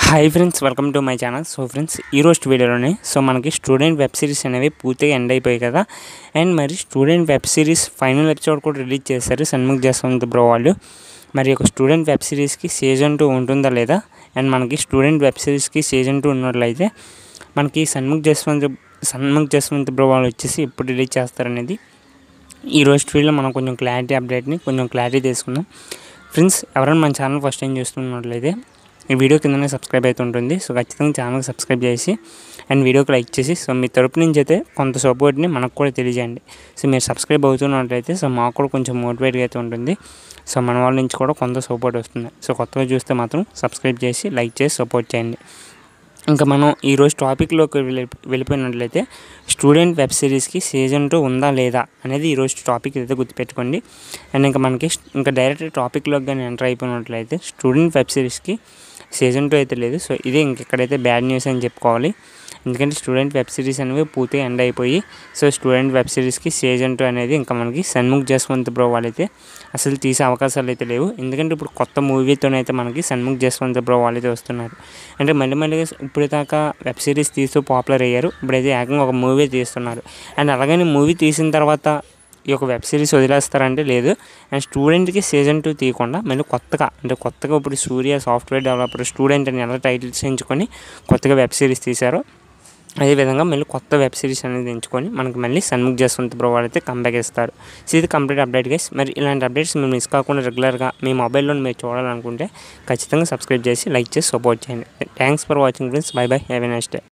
Hi friends, welcome to my channel. So friends, ఈరోజు వీడియోలోనే మనకి స్టూడెంట్ వెబ్ సిరీస్ అనేవి పూర్తిగా ఎండ్ అయిపోయాయి కదా. అండ్ మరి student web series final episode కూడా రిలీజ్ చేశారు సన్ముఖ్ జస్వంత్ బ్రో వాళ్ళు. మరి ఒక స్టూడెంట్ వెబ్ సిరీస్కి సీజన్ 2 ఉంటుందా లేదా, అండ్ మనకి స్టూడెంట్ వెబ్ సిరీస్కి సీజన్ 2 ఉన్నట్లయితే మనకి సన్ముఖ్ జస్వంత్ బ్రో వాళ్ళు వచ్చేసి ఎప్పుడు రిలీజ్ చేస్తారనేది ఈరోజు వీడియోలో మనం కొంచెం క్లారిటీ తీసుకుందాం. ఫ్రెండ్స్, ఎవరైనా మన ఛానల్ ఫస్ట్ టైం చూస్తున్నట్లయితే ఈ వీడియో కిందనే సబ్స్క్రైబ్ అయితే ఉంటుంది. సో ఖచ్చితంగా ఛానల్కి సబ్స్క్రైబ్ చేసి అండ్ వీడియోకి లైక్ చేసి మీ తరపు నుంచి అయితే కొంత సపోర్ట్ని మనకు కూడా తెలియజేయండి. సో మీరు సబ్స్క్రైబ్ అవుతున్నట్లయితే మాకు కూడా కొంచెం మోటివేట్గా అయితే ఉంటుంది. మన వాళ్ళ నుంచి కూడా కొంత సపోర్ట్ వస్తుంది. కొత్తగా చూస్తే మాత్రం సబ్స్క్రైబ్ చేసి లైక్ చేసి సపోర్ట్ చేయండి. ఇంకా మనం ఈరోజు టాపిక్లోకి వెళ్ళిపోయినట్లయితే స్టూడెంట్ వెబ్ సిరీస్కి సీజన్ 2 ఉందా లేదా అనేది ఈరోజు టాపిక్ అయితే గుర్తుపెట్టుకోండి. అండ్ ఇంకా డైరెక్ట్ టాపిక్లోకి కానీ ఎంటర్ అయిపోయినట్లయితే స్టూడెంట్ వెబ్ సిరీస్కి సీజన్ 2 అయితే లేదు. ఇది ఇంకెక్కడైతే బ్యాడ్ న్యూస్ అని చెప్పుకోవాలి. ఎందుకంటే స్టూడెంట్ వెబ్ సిరీస్ అనేవి పూర్తిగా ఎండ్ అయిపోయి స్టూడెంట్ వెబ్ సిరీస్కి సీజన్ 2 అనేది ఇంకా మనకి సన్ముఖ్ జస్వంత్ బ్రో వాళ్ళైతే అసలు తీసే అవకాశాలు అయితే లేవు. ఎందుకంటే ఇప్పుడు కొత్త మూవీతోనైతే మనకి సన్ముఖ్ జస్వంత్ బ్రో వాళ్ళైతే వస్తున్నారు. అంటే మళ్ళీ ఇప్పుడు దాకా వెబ్ సిరీస్ తీస్తూ పాపులర్ అయ్యారు. ఇప్పుడైతే ఏకంగా ఒక మూవీ తీస్తున్నారు. అండ్ అలాగని మూవీ తీసిన తర్వాత ఈ యొక్క వెబ్ సిరీస్ వదిలేస్తారంటే లేదు. అండ్ స్టూడెంట్కి సీజన్ 2 తీయకుండా మళ్ళీ కొత్తగా ఇప్పుడు సూర్య సాఫ్ట్వేర్ డెవలపర్ స్టూడెంట్ అని ఎలా టైటిల్స్ ఎంచుకొని కొత్తగా వెబ్ సిరీస్ తీశారో అదేవిధంగా మళ్ళీ కొత్త వెబ్ సిరీస్ అనేది ఎంచుకొని మనకి మళ్ళీ సన్ముఖ్ జస్వంత్ బ్రో అయితే కంబ్యాక్ ఇస్తారు. సో ఇది కంప్లీట్ అప్డేట్ గైస్. మరి ఇలాంటి అప్డేట్స్ మీరు మిస్ కాకుండా రెగ్యులర్గా మీ మొబైల్లో మీరు చూడాలనుకుంటే ఖచ్చితంగా సబ్స్క్రైబ్ చేసి లైక్ చేసి సపోర్ట్ చేయండి. Thanks for watching friends. Bye bye, have a nice day.